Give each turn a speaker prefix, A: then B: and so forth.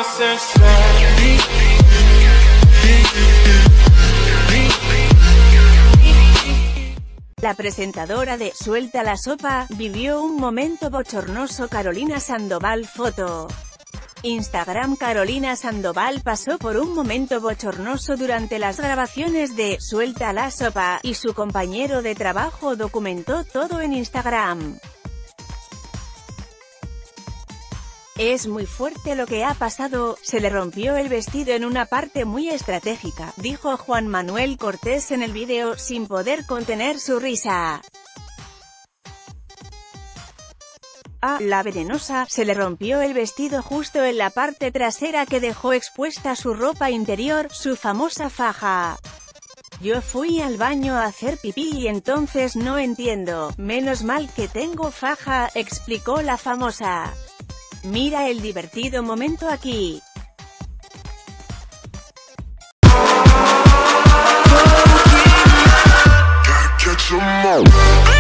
A: La presentadora de Suelta la sopa vivió un momento bochornoso. Carolina Sandoval. Foto. Instagram. Carolina Sandoval pasó por un momento bochornoso durante las grabaciones de Suelta la sopa, y su compañero de trabajo documentó todo en Instagram. Es muy fuerte lo que ha pasado, se le rompió el vestido en una parte muy estratégica, dijo Juan Manuel Cortés en el vídeo, sin poder contener su risa. A la venenosa se le rompió el vestido justo en la parte trasera, que dejó expuesta su ropa interior, su famosa faja. Yo fui al baño a hacer pipí y entonces no entiendo, menos mal que tengo faja, explicó la famosa. Mira el divertido momento aquí.
B: Catch 'em all.